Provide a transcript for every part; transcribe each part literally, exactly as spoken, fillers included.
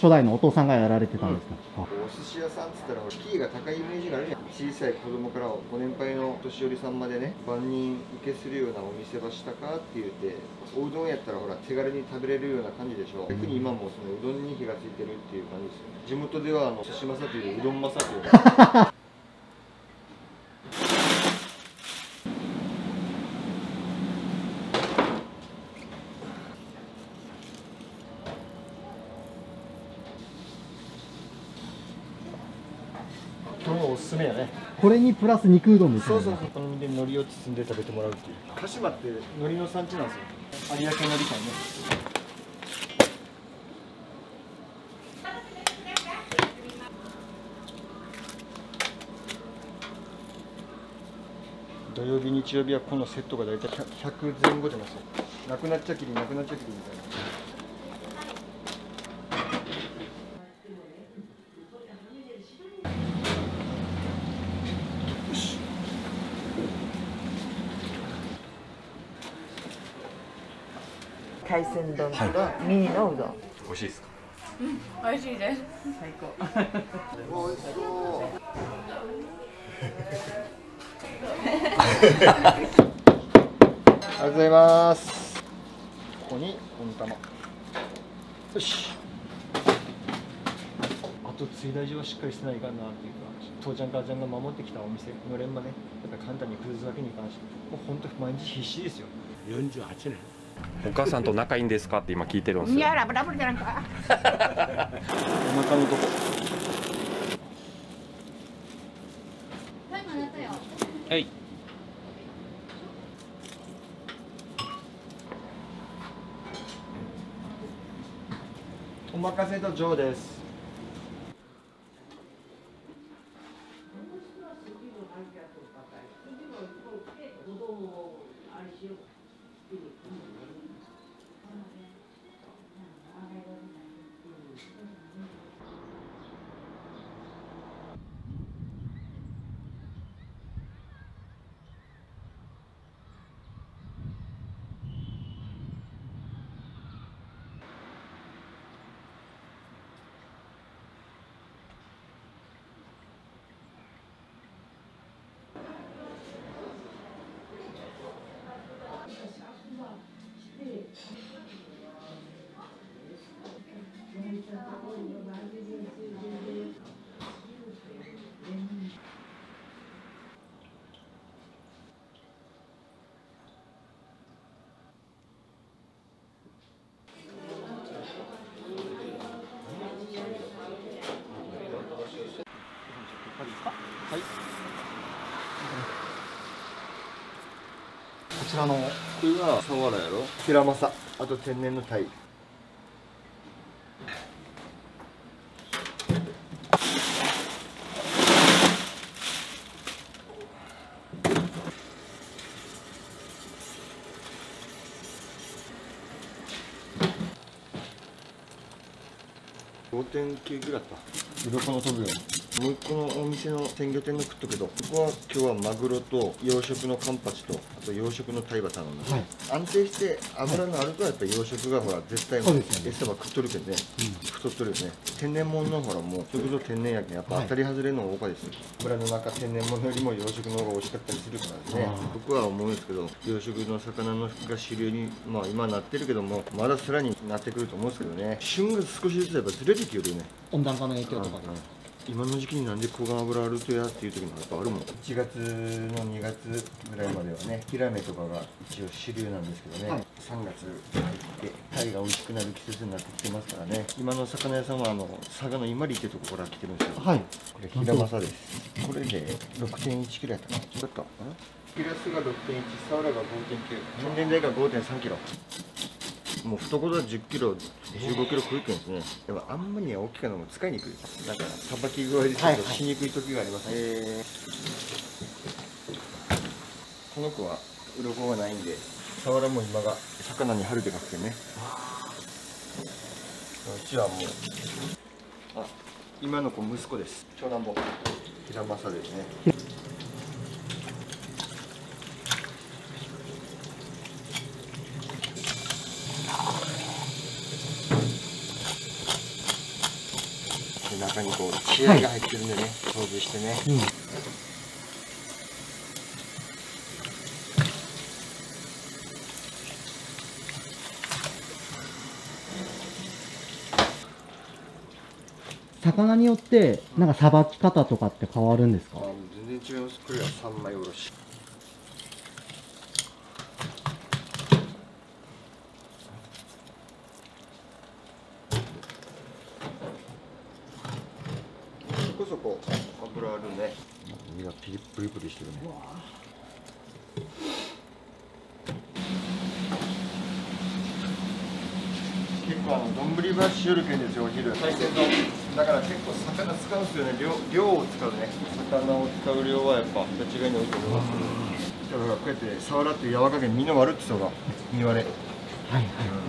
初代のお父さんがやられてたんですか。 お寿司屋さんっつったらキーが高いイメージがあるじゃん。小さい子供からご年配のお年寄りさんまでね、万人受けするようなお店ばしたかって言って、おうどんやったらほら手軽に食べれるような感じでしょ。逆に今もそのうどんに火がついてるっていう感じですよね。地元ではあの寿司まさといううどんまさというか今日のおすすめやね。 これにプラス肉うどんみたいな。 そうそうそう。好みで海苔を包んで食べてもらうっていう。鹿島って海苔の産地なんですよ。有明海苔館ね。土曜日日曜日はこのセットが大体ひゃくぜん後出ますよ。なくなっちゃきりなくなっちゃきりみたいな。 海鮮丼とミニのうどん。 美味しいですか。 うん、美味しいです。 最高。 美味しそう。ありがとうございます。ここに温玉。よし。あと追大事はしっかりしてないかなっていうか、父ちゃん母ちゃんが守ってきたお店のれんまね、やっぱ簡単に崩すわけにいかんし、もう本当毎日必死ですよ。 よんじゅうはちねん。 お母さんと仲いいんですかって今聞いてるんですよ。 いやラブラブじゃなんか。 お腹のとこ。 はい。 お任せとジョーです。はい。こちらのこれがサワラやろ。 ヒラマサ、あと天然のタイ。ごてんきゅうぐらいだった。鱗の飛ぶように。もう一個のお店の鮮魚店の食っとくけど、ここは今日はマグロと養殖のカンパチと、あと養殖のタイバ頼んだ、はい、安定して脂のあるとやっぱり養殖がほら絶対もう餌ば食っとるけどね、うん、太っとるよね。天然物のほらもう食堂天然やけんやっぱ当たり外れの多かですよ。村の中天然物よりも養殖の方が美味しかったりするからね。僕は思うんですけど、養殖の魚のが主流にまあ今なってるけども、まださらになってくると思うんですけどね。旬が少しずつやっぱずれてきよるよね。 温暖化の影響とかで。 今の時期になんで小顔油あるとやっていう時もやっぱあるもん。いちがつのにがつぐらいまではね、ヒラメとかが一応主流なんですけどね、はい、さんがつ入ってタイが美味しくなる季節になってきてますからね。今の魚屋さんはあの佐賀の伊万里ってとこから来てるんですよ。はい、これヒラマサです。これで ろくてんいち くらいだったかな。だったかな。ピラスが ろくてんいち、サワラが ごてんきゅう、天然代が ごてんさんキロ。もう懐はじゅっキロ、じゅうごキロ食いくんですね。でもあんまり大きくのも使いにくい。だからさばき具合でちょっとしにくい時がありますね。はいはい、えー、この子は鱗がないんで、サワラも今が魚に春でかくてね。うちはもう、あ、今の子息子です。長男坊、平正ですね。 中にこう血合いが入ってるんでね、掃除してね。 うん。魚によってなんかさばき方とかって変わるんですか？ あ、全然違います。これは三枚おろし。そこそこ油あるね。身がピリプリプリしてるね。結構あの丼ばしよるけんですよ、お昼海鮮丼だから結構魚使うんですよね。量量を使うね。魚を使う量はやっぱ違いに多いと思いますけど、だからこうやって触らって柔らかけ身の割るって人が身割れ。 はいはい。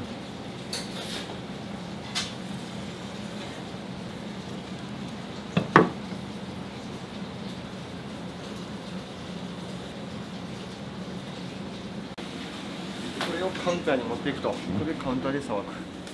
これをカウンターに持っていくと、これでカウンターでさばく。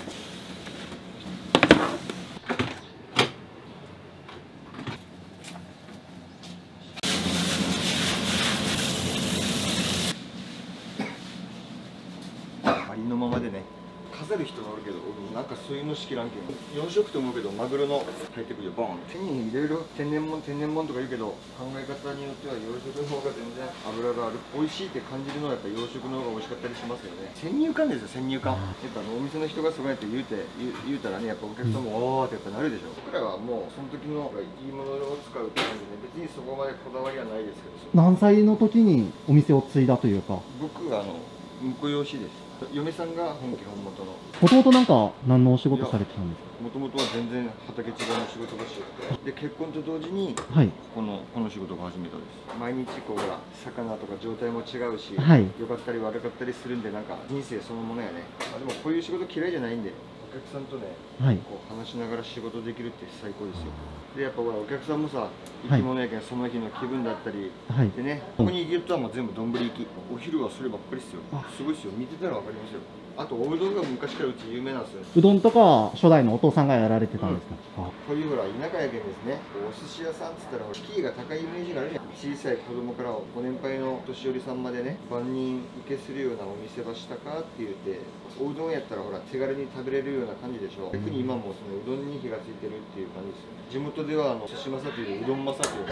ありのままでね、飾る人がおるけど、俺なんかそういうの知らんけど、よん食と思うけど、マグロの入ってくるよ、ボン。手にいろいろ天然もん、天然もんとか言うけど、考え方によっては養殖の方が全然脂がある。美味しいって感じるのはやっぱ養殖の方が美味しかったりしますよね。先入観ですよ、先入観。やっぱあのお店の人がすごいって言うて、言う言うたらね、やっぱお客さんも、おーってやっぱなるでしょ。僕らはもう、その時のいいものを使うって感じで、別にそこまでこだわりはないですけど、 何歳の時にお店を継いだというか、 僕はあの、婿養子です。嫁さんが本家本元の。 もともとなんか何のお仕事されてたんですか？ もともとは全然畑違いの仕事がしよって、で結婚と同時にはい。 このこの仕事が始めたんです。毎日こうほら魚とか状態も違うし、 はい良かったり悪かったりするんで、なんか人生そのものやね。あでもこういう仕事嫌いじゃないんで、お客さんとね、 はい。 こう話しながら仕事できるって最高ですよ。でやっぱほらお客さんもさ、生き物やけんその日の気分だったり、 はい。 でね、ここに行くとはもう全部丼行き。お昼はそればっかりですよ。すごいですよ。見てたらわかりますよ。あとおうどんが昔からうち有名なんですよ。 うどんとかは初代のお父さんがやられてたんですか？あ、 こういうほら田舎やけんですね、お寿司屋さんっつったらキーが高いイメージがあるじゃん。小さい子供からご年配の年寄りさんまでね、万人受けするようなお店ばしたかって言って、おうどんやったらほら手軽に食べれるような感じでしょ。逆に今もそのうどんに火がついてるっていう感じですよね。地元ではあの寿司まさといううどんまさという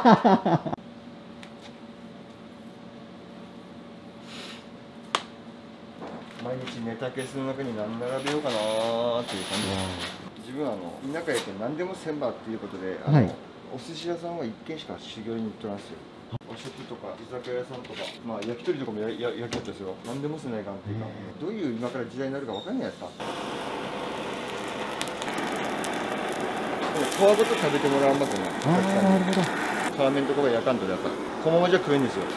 毎日ネタケースの中に何並べようかなーっていう感じです。自分はあの田舎やけん何でもせんばっていうことで、あの、 はい、 お寿司屋さんはいっ軒しか修行に行っとらんすよ。和食とか居酒屋さんとか、まあ焼き鳥とかもやや焼き鳥ですよ。何でもせないかんっていうか、どういう今から時代になるかわかんないですか。皮ごと食べてもらわんばくね。 あー、なるほど。 皮面とかは焼かんとでやっぱこのままじゃ食えんですよ。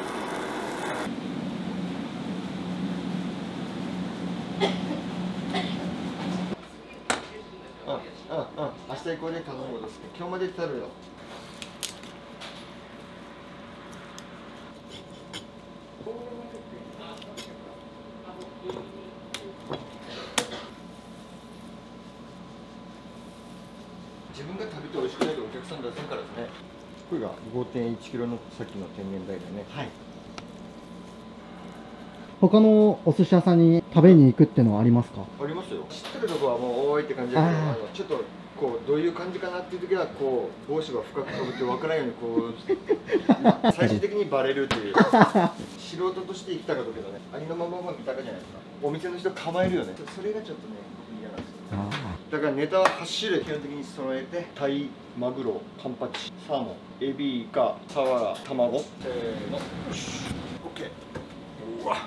うんうんうん、明日以降で頼むことですね。今日まで食べよ。自分が食べて美味しくないとお客さん出せんからですね。これが ごてんいちキロのさっきの天然鯛だよね。 はい。他のお寿司屋さんに食べに行くっていうのはありますか？ ありますよ。知ってるとこはもう多いって感じだけど、 あーあのちょっとこうどういう感じかなっていう時はこう帽子が深くかぶって分からんようにこう最終的にバレるっていう素人として生きたかとけどね、ありのままが見たかじゃないですか。お店の人構えるよね。それがちょっとね嫌なんですよ。 あだからネタははち種類基本的に揃えて、タイ、マグロ、カンパチ、サーモン、エビ、イカ、サワラ、卵、せーの、よし、オッケー。うわ。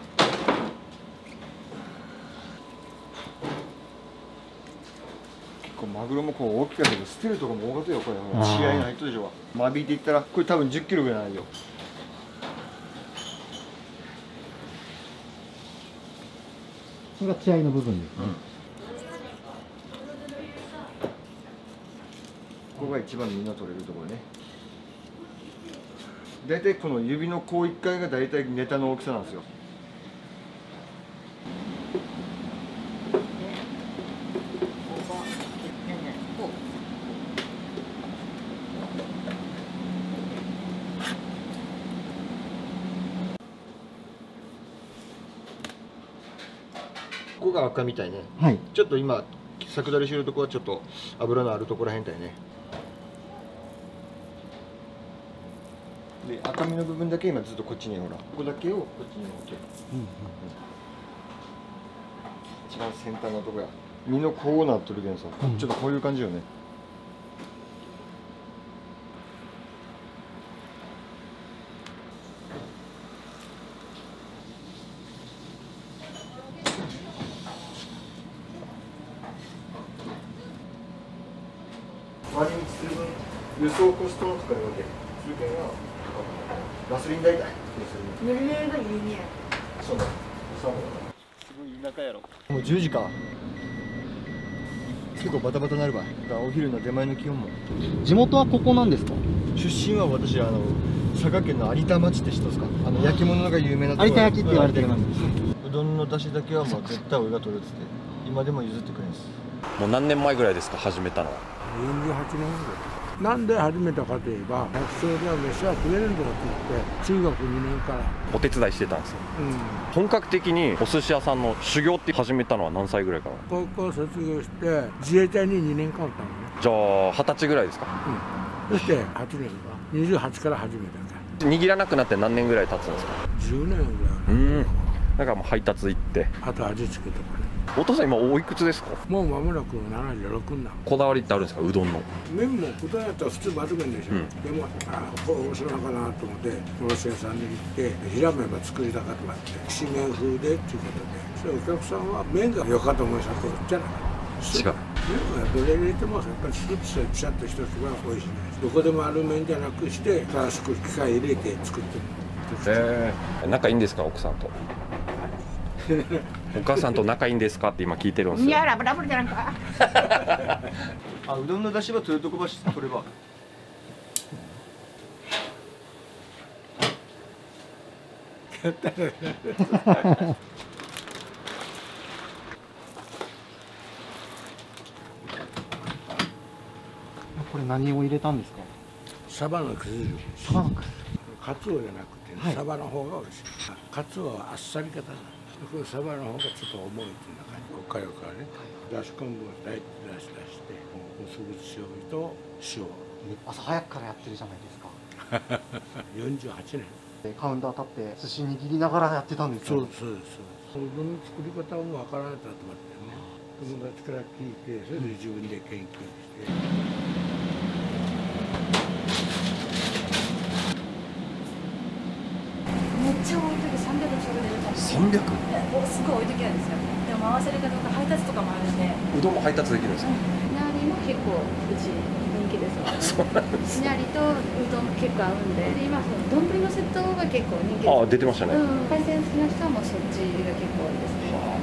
結構マグロもこう大きかったけど、捨てるとこも多かったよ、これ。 あー血合いの入っとるでしょ。間引いていったら、これ多分じゅっキロぐらいないよ。 それが血合いの部分ですね。 ここが一番みんな取れるところね。大体この指のこう一回が大体ネタの大きさなんですよ。 ここが赤みたいね。 はい。 ちょっと今桜下りしてるとこはちょっと油のあるところらへんだよね。で赤身の部分だけ今ずっとこっちにほら、ここだけをこっちに置ける。 うんうん、 一番先端のとこや。身のこうなってるけどさ、うん、ちょっとこういう感じよね。回り道する分輸送コストの使い分け、中堅がガソリン代だ。 塗り絵がいいね。 そうだ。そうだ。すごい田舎やろ。もうじゅうじか。結構バタバタなるわ。お昼の出前の気温も。 地元はここなんですか？ 出身は私あの佐賀県の有田町って知ってますか？あの焼き物が有名なところ。 有田焼きって言われてるなんです。 うどんの出汁だけはもう絶対俺が取るっつって今でも譲ってくれるんです。 もう何年前ぐらいですか、始めたのは。 よんじゅうはちねんぐらい。なんで始めたかといえば、百姓では飯は食えるんだって言って、中学にねんからお手伝いしてたんですよ。 うん、 本格的にお寿司屋さんの修行って始めたのは何歳ぐらいから？ 高校卒業して自衛隊ににねんかんおったのね。 じゃあ二十歳ぐらいですか？ うん、そしてはちねんかにじゅうはちから始めたから。 握らなくなって何年ぐらい経つんですか？ じゅうねんぐらい。 うん。だからもう配達行って。 あと味付けとかね。 お父さん今おいくつですか？ もう間もなくななじゅうろくになる。 こだわりってあるんですか、うどんの？ 麺もうどんやったら普通抜群でしょ、うん、でもあこれ面白いのかなと思って卸屋さんに行って平麺ば作りたかったってきしめん風でっていうことで、それお客さんは麺が良かった思いしたとじゃなかった。 違う。 麺はどれ入れてもやっぱりスープさえピシャッと一つが美味しいです。どこでもある麺じゃなくして新しく機械入れて作ってる。 へえ。仲いいんですか、奥さんと？お母さんと仲いいんですかって今聞いてるんですよ。 いやラブラブじゃんか。 あ、うどんの出汁は取るとこばし取れば。 これ何を入れたんですか？ サバのくず汁。 サバのくず。 カツオじゃなくて、はい、サバの方が美味しい。カツオはあっさり方なの。これサバの方がちょっと重いっていうような感じ。こっからからね、だし昆布を大体出し出して、薄口醤油と塩。 朝早くからやってるじゃないですか。 よんじゅうはちねん。 カウンター立って寿司握りながらやってたんですよ。 そうそうそう。うどんの作り方もわからないと思ってね。友達から聞いて、それで自分で研究して。 めっちゃ多い時さんびゃく食べれるかも。 さんびゃく？ すごい多い時あるんですよ。でも合わせるかどうか配達とかもあるんで。 うどんも配達できるんですか？ いなりも結構うち人気ですわ。そうなんです。いなりとうどん結構合うんで、で今その丼のセットが結構人気です。 ああ、出てましたね。 うん、海鮮好きな人はもうそっちが結構多いですね。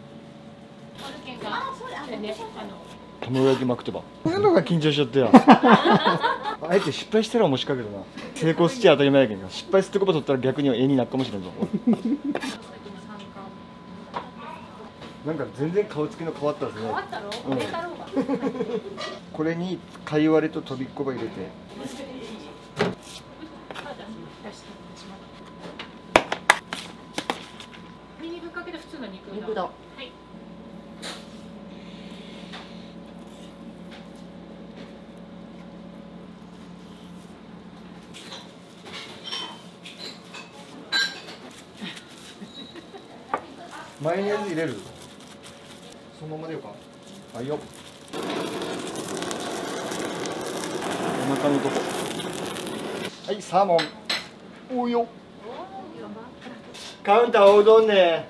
卵焼き巻くとば。こういうのが緊張しちゃったよ。あえて失敗したら面白いけどな。成功しちゃ当たり前やけど、失敗するとこ取ったら逆に絵になるかもしれんぞ。なんか全然顔つきの変わったですね。変わったろ？うん、これにかいわれととびっこば入れて。 ミニぶっかけで普通の肉うどん。 肉だ。はい。 マヨネーズ入れる？そのままでよか。はいよ。お腹のとこ。はい、サーモン。おいよ。カウンターおうどんね。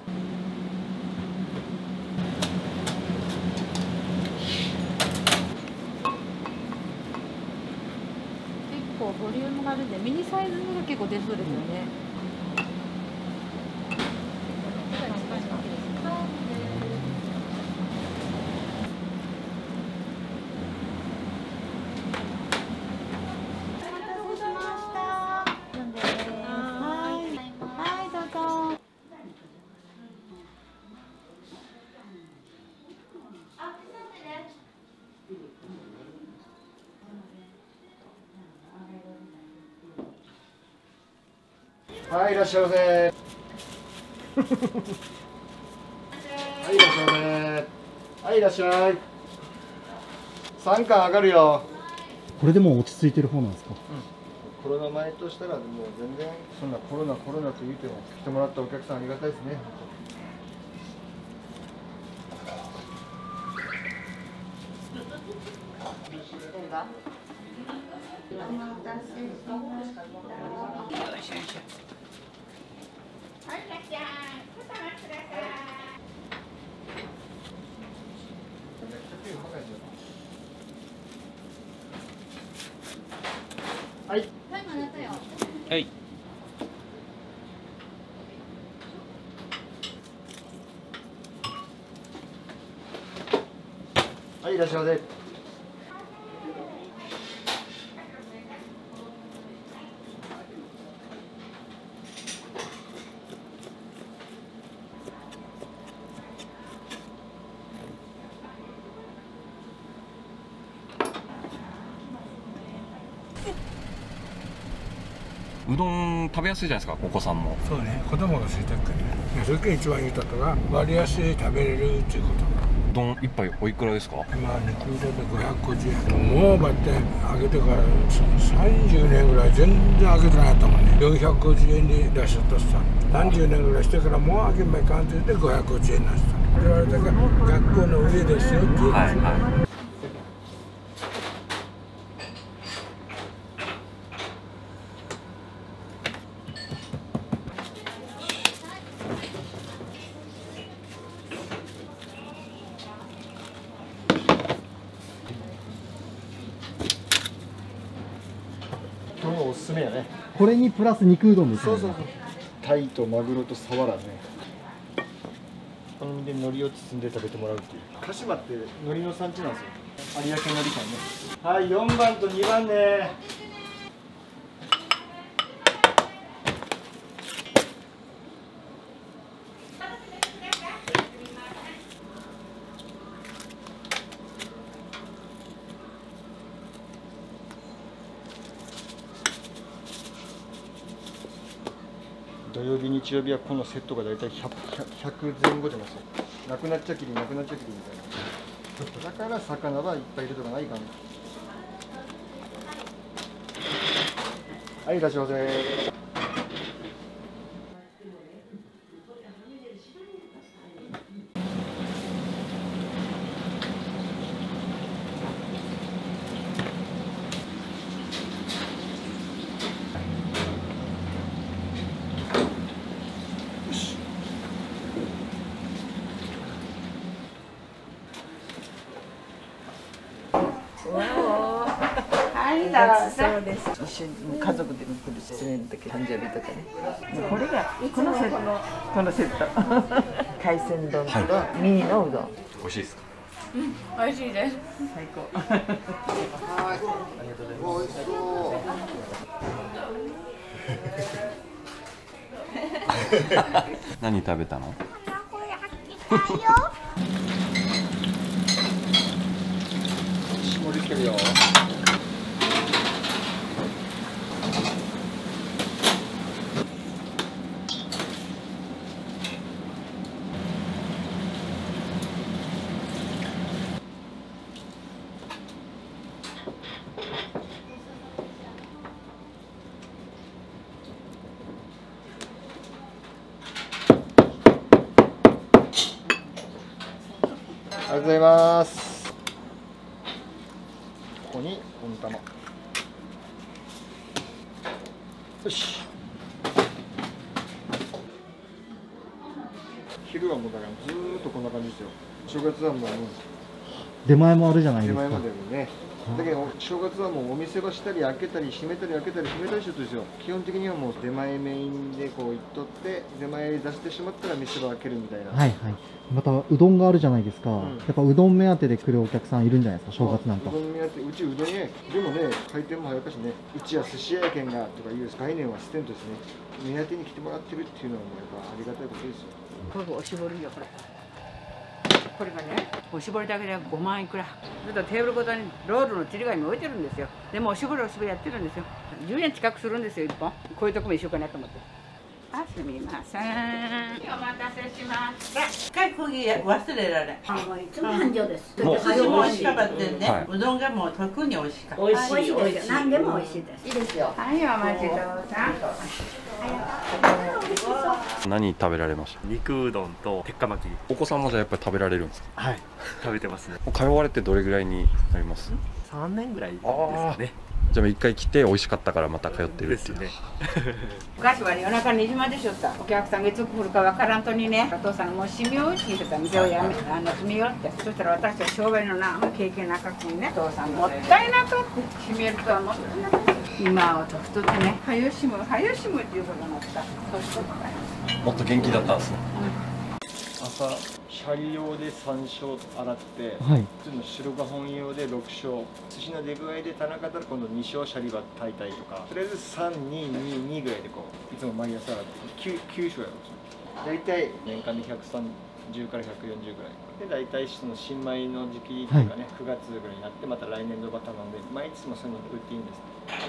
結構ボリュームがあるんでミニサイズが結構出そうですよね。 はい、いらっしゃいませ。はい、いらっしゃいませ。 はい、いらっしゃい。さんかん上がるよ。 これでもう落ち着いてる方なんですか？ コロナ前としたらもう全然そんなコロナコロナと言っても来てもらったお客さんありがたいですね。はい。 タイムなったよ。 はい。 はい、いらっしゃいませ。 うどん食べやすいじゃないですか、お子さんも。 そうね、子供がついてるからね。それが一番言うたったが割安で食べれるっていうこと。 うどん一杯おいくらですか？ 今肉うどんでごひゃくごじゅうえん。もうばって揚げてからさんじゅうねんぐらい全然揚げてなかったもんね。よんひゃくごじゅうえんで出しとったさ。さんじゅうねんぐらいしてからもう揚げんばいかんって言ってごひゃくごじゅうえんになってた。言われたから学校の上ですよって言うんですよ。 はいはい。 今日のおすすめやね。 これにプラス肉うどんですね。 そうそうそう。タイとマグロとサワラね。こんで海苔を包んで食べてもらうっていう。鹿島って海苔の産地なんですよ。有明海苔館ね。はい、よんばんとにばんね。土曜日、日曜日はこのセットが大体ひゃく前後出ますよ。なくなっちゃきり、なくなっちゃきりみたいな。だから魚はいっぱいいるとかないかな。はい、いらっしゃいませ。 はいだろうそうです。一緒に家族でも来るし、失恋の時誕生日とかね。もうこれがこのセット、このセット。海鮮丼とミニのうどん。 美味しいですか？ うん、美味しいです。 最高。 はい、ありがとうございます。美味しそう。 何食べたの？ 盛り付けるよ。ありがとうございます。ここに温玉。よし。昼はもうだからずーっとこんな感じですよ。正月はもう出前もあるじゃない出ですか。 前までもね。だけど正月はもうお店はしたり開けたり閉めたり開けたり閉めたりするんですよ。基本的にはもう出前メインでこう行っとって出前出してしまったら店は開けるみたいな。 はいはい。またうどんがあるじゃないですか。 うん、 やっぱうどん目当てで来るお客さんいるんじゃないですか、正月なんか。 うどん目当て、うちうどんね、でもね、回転も早かしね、うちは寿司屋やけんがとかいう概念は捨てんとですね、目当てに来てもらってるっていうのはもうやっぱありがたいことですよ。 これおしぼりよこれ。これがね、おしぼりだけでごまんいくら。ちょっとテーブルごとにロールのちり紙置いてるんですよ。でもおしぼりおしぼりやってるんですよ。じゅうえん近くするんですよ、いっぽん。こういうとこも一緒かなと思って。 あ、すみません。お待たせしました。 一回こぎ忘れられん。 あ、もういつも繁盛です。 もうお寿司も美味しかったってね、 はいうどんがもう特に美味しかった。 美味しいですよ。何でも美味しいです。 いいですよ。 はい、お待ちどうさん。 何食べられました？ 肉うどんと鉄火巻き。 お子さんもじゃあやっぱり食べられるんですか？ はい、食べてますね。 通われてどれぐらいになります？ さんねんぐらいですかね。 じゃあ一回来て美味しかったからまた通ってるっていう。 ですね。 昔はね、夜中にじまでしょった。お客さんがいつ来るかわからんとにね、お父さんがもう閉めようって言ってた。店をやめ、あの閉めようって。そしたら私は商売のな、経験なかったにね、お父さんもったいなかって閉めるとはもったいなかった。今はと太ってね、はよしむ、はよしむっていうことになった。年取ったよ。 もっと元気だったんですね。 朝シャリ用でさん升洗って、 はい。 普通の白ご飯用でろく升、寿司の出具合で足らなかったら今度に升シャリバ炊いたりとか、とりあえずさん、に、に、にぐらいでこういつも毎朝洗ってきゅう、きゅう升やろう。大体年間でひゃくさんじゅうからひゃくよんじゅうぐらいで、大体その新米の時期というかね、くがつぐらいになってまた来年度バターなんで毎日もそういうの売っていいんです。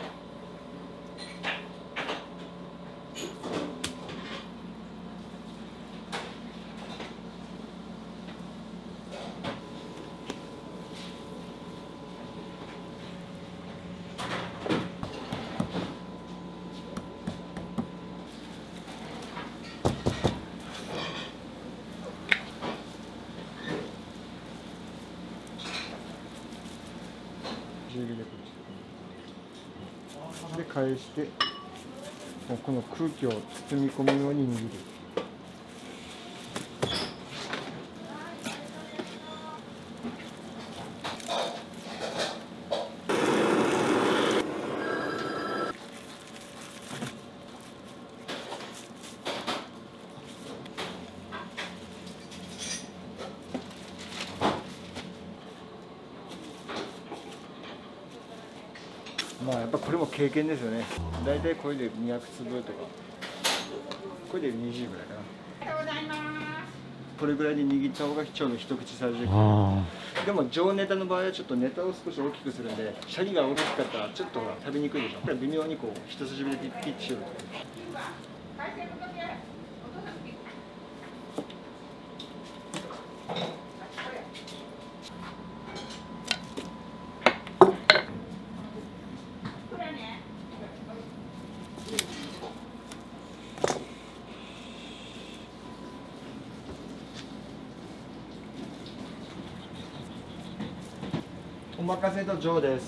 で返して、もうこの空気を包み込むように握る。まあやっぱこれも経験ですよね。大体これでにひゃくつぶとか、これでにじゅうぐらいかな。これぐらいで握った方がちょうど一口サイズで。でも上ネタの場合はちょっとネタを少し大きくするんで、シャリが大きかったらちょっとほら食べにくいでしょ。これ微妙にこう人差し指でピッピッとしようと。お任せとジョーです。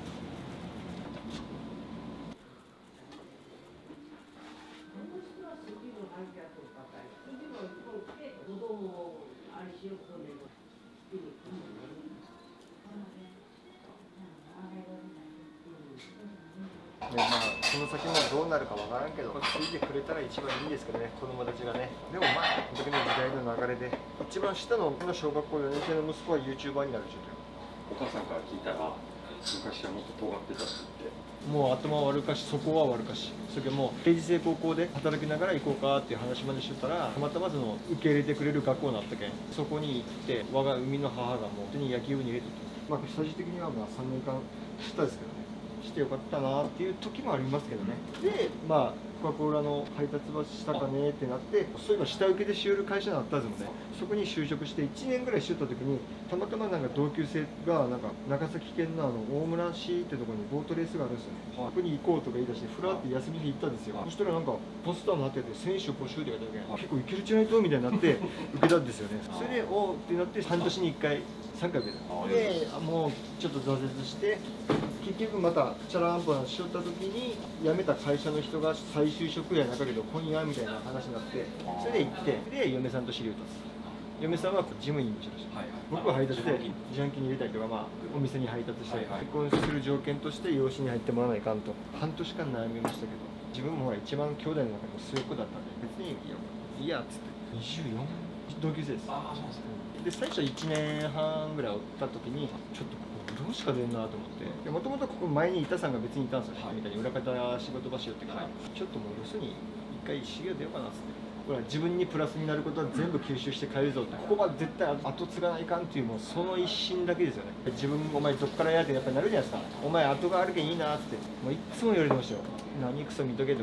でまあ、この先もどうなるかわからんけど、ついてくれたら一番いいんですけどね、子供たちがね。でもまあ、この時の時代の流れで、一番下の小学校よねん生の息子は YouTuber になるでしょう。 お母さんから聞いたら昔はもっと尖ってたって言って。 もう頭は悪かし、そこは悪かし、それからもう定時制高校で働きながら行こうかっていう話までしてたら、たまたまその受け入れてくれる学校になったけん、そこに行って我が生みの母がもう本当に野球部に入れてて、まあ最終的にはまあさんねんかんしたですけどね、してよかったなっていう時もありますけどね。でまあコカ・コーラの配達はしたかねってなって、そういうの下請けでしよる会社になったんですもんね。そこに就職していちねんぐらいしよった時に、たまたまなんか同級生がなんか長崎県のあの大村市ってところにボートレースがあるんですよね。そこに行こうとか言い出して、ふらって休みに行ったんですよ。そしたらなんかポスターもなってて、選手募集って書いてあるけん、結構いけるんじゃないとみたいになって受けたんですよね。それでおーってなって半年にいっかいさんかい受けた。でもうちょっと挫折して、結局またチャランポなしよった時に辞めた会社の人が再就職やなかけど今夜みたいな話になって、それで行って、で嫁さんと知り合ったんです。嫁さんは事務員の人でした、はい、僕は配達で自販機に入れたりとか、まあ、お店に配達したり、はい、結婚する条件として養子に入ってもらわないかんと半年間悩みましたけど、自分もほら一番兄弟の中で末っ子だったんで、別にいいやっつってにじゅうよん同級生です。ああそうですね。で最初いちねんはんぐらいおった時にちょっとうどんしか出んなと思って、もともとここ前に板さんが別にいたんですよ、はい、みたいに裏方仕事場しよってから、はい、ちょっともうよそに一回修行出ようかなっつって。ほら自分にプラスになることは全部吸収して帰るぞって、ここは絶対後継がないかんっていう、もうその一心だけですよね。自分お前どっからやってやっぱりなるじゃないですか。お前後があるけんいいなってもういつも言われてましたよ。何クソ見とけと思って。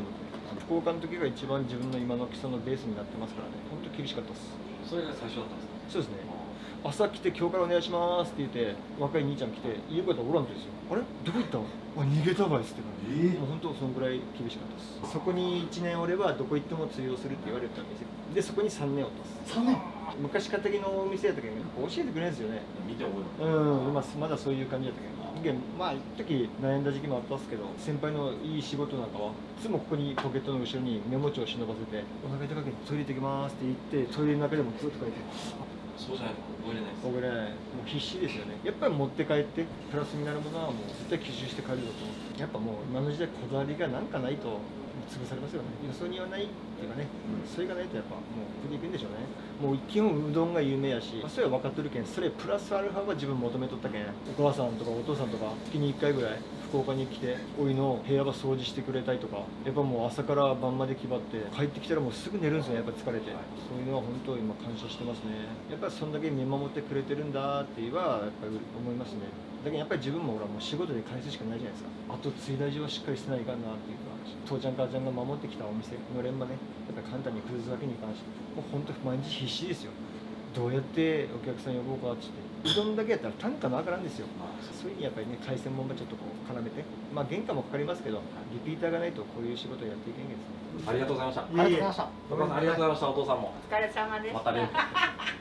福岡の時が一番自分の今の基礎のベースになってますからね、本当厳しかったです。 それが最初だったんですか？ そうですね。朝来て今日からお願いしますって言って若い兄ちゃん来て家帰ったらおらんとですよ。あれどこ行ったの？あ、逃げたばいっつってから、えー、もう本当そのぐらい厳しかったです。そこにいちねんおればどこ行っても通用するって言われたんですよ。でそこにさんねんおったんです。さんねん昔かたぎのお店やったけど教えてくれるんですよね。 見て覚える。うん、まあ、まだそういう感じだったけど、まあ一時悩んだ時期もあったんですけど、先輩のいい仕事なんかはいつもここにポケットの後ろにメモ帳を忍ばせて「お腹痛かけてトイレ行ってきます」って言ってトイレの中でもずっと書いてる。 そうじゃないと覚えれないです。 覚えれない。もう必死ですよね。やっぱり持って帰ってプラスになるものはもう絶対吸収して帰るぞと思って、やっぱもう今の時代こだわりがなんかないと潰されますよね。よそにはないっていうかね、うん、それがないとやっぱもう振りいくんでしょうね。もう基本うどんが有名やし、まあ、それは分かってるけん、それプラスアルファは自分求めとったけん、お母さんとかお父さんとか月にいっかいぐらい福岡に来ておいの部屋が掃除してくれたりとか、やっぱもう朝から晩まで気張って帰ってきたらもうすぐ寝るんですよね。やっぱ疲れて、そういうのは本当今感謝してますね。やっぱりそんだけ見守ってくれてるんだっていうはやっぱり思いますね。だけどやっぱり自分もほらもう仕事で返すしかないじゃないですか。あと追大事はしっかりしてないかなっていうか、父ちゃん母ちゃんが守ってきたお店のれんまね、やっぱり簡単に崩すわけにいかんし、もう本当毎日必死ですよ。どうやってお客さん呼ぼうかって言って、うどんだけやったら単価のわからんですよ。そういうふうにやっぱりね、海鮮もんばちょっとこう絡めて、まあ原価もかかりますけど、リピーターがないとこういう仕事をやっていけんげですね。 ありがとうございました。 ありがとうございました。 ありがとうございました。お父さんも。 お疲れ様でした。 またね。